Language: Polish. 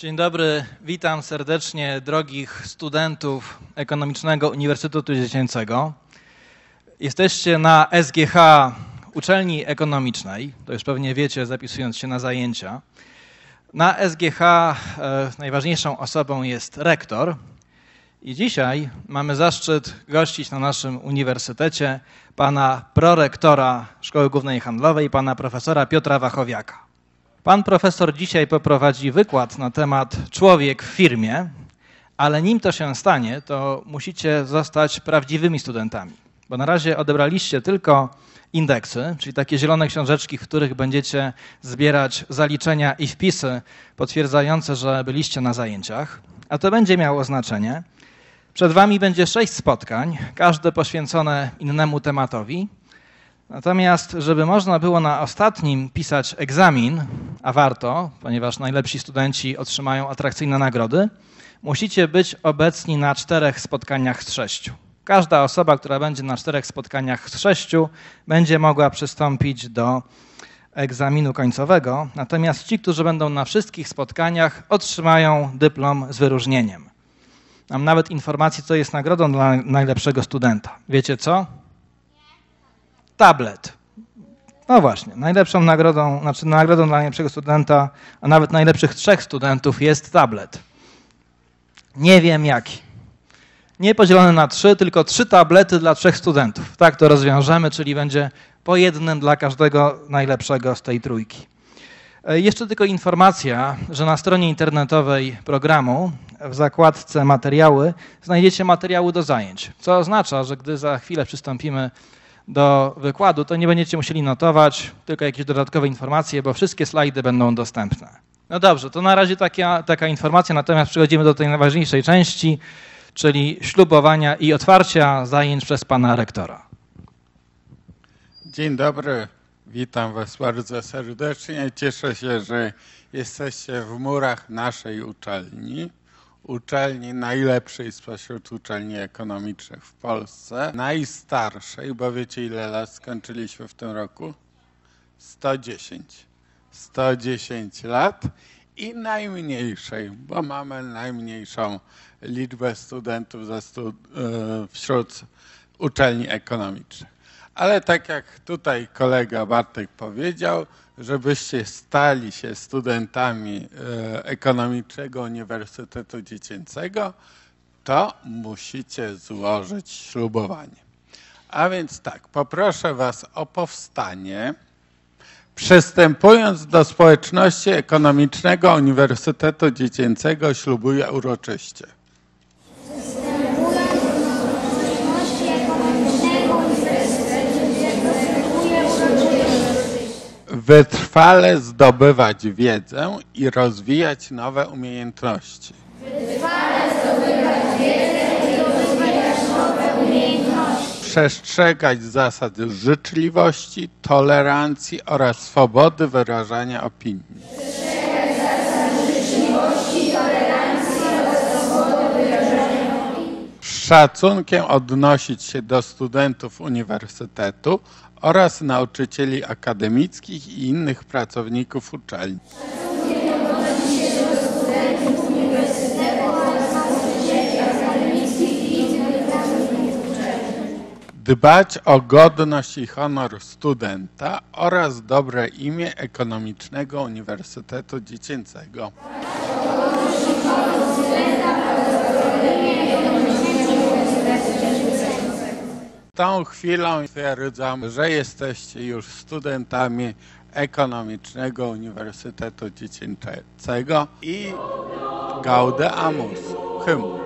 Dzień dobry, witam serdecznie drogich studentów Ekonomicznego Uniwersytetu Dziecięcego. Jesteście na SGH Uczelni Ekonomicznej, to już pewnie wiecie, zapisując się na zajęcia. Na SGH najważniejszą osobą jest rektor i dzisiaj mamy zaszczyt gościć na naszym uniwersytecie pana prorektora Szkoły Głównej Handlowej, pana profesora Piotra Wachowiaka. Pan profesor dzisiaj poprowadzi wykład na temat człowiek w firmie, ale nim to się stanie, to musicie zostać prawdziwymi studentami, bo na razie odebraliście tylko indeksy, czyli takie zielone książeczki, w których będziecie zbierać zaliczenia i wpisy potwierdzające, że byliście na zajęciach, a to będzie miało znaczenie. Przed wami będzie 6 spotkań, każde poświęcone innemu tematowi. Natomiast, żeby można było na ostatnim pisać egzamin, a warto, ponieważ najlepsi studenci otrzymają atrakcyjne nagrody, musicie być obecni na 4 spotkaniach z 6. Każda osoba, która będzie na 4 spotkaniach z 6, będzie mogła przystąpić do egzaminu końcowego, natomiast ci, którzy będą na wszystkich spotkaniach, otrzymają dyplom z wyróżnieniem. Mam nawet informację, co jest nagrodą dla najlepszego studenta. Wiecie co? Tablet. No właśnie, najlepszą nagrodą, nagrodą dla najlepszego studenta, a nawet najlepszych 3 studentów jest tablet. Nie wiem jaki. Nie podzielony na 3, tylko 3 tablety dla 3 studentów. Tak to rozwiążemy, czyli będzie po jednym dla każdego najlepszego z tej trójki. Jeszcze tylko informacja, że na stronie internetowej programu w zakładce materiały znajdziecie materiały do zajęć, co oznacza, że gdy za chwilę przystąpimy do wykładu, to nie będziecie musieli notować, tylko jakieś dodatkowe informacje, bo wszystkie slajdy będą dostępne. No dobrze, to na razie taka informacja, natomiast przechodzimy do tej najważniejszej części, czyli ślubowania i otwarcia zajęć przez pana rektora. Dzień dobry, witam was bardzo serdecznie. Cieszę się, że jesteście w murach naszej uczelni. Uczelni najlepszej spośród uczelni ekonomicznych w Polsce, najstarszej, bo wiecie ile lat skończyliśmy w tym roku? 110. 110 lat i najmniejszej, bo mamy najmniejszą liczbę studentów wśród uczelni ekonomicznych. Ale tak jak tutaj kolega Bartek powiedział, żebyście stali się studentami Ekonomicznego Uniwersytetu Dziecięcego, to musicie złożyć ślubowanie. A więc tak, poproszę was o powstanie. Przystępując do społeczności Ekonomicznego Uniwersytetu Dziecięcego, ślubuję uroczyście. Wytrwale zdobywać wiedzę i rozwijać nowe umiejętności. Przestrzegać zasad życzliwości, tolerancji oraz swobody wyrażania opinii. Z szacunkiem odnosić się do studentów uniwersytetu oraz nauczycieli akademickich i innych pracowników uczelni. Dbać o godność i honor studenta oraz dobre imię Ekonomicznego Uniwersytetu Dziecięcego. Tą chwilą stwierdzam, że jesteście już studentami Ekonomicznego Uniwersytetu Dziecięcego i Gaudeamus, hymn.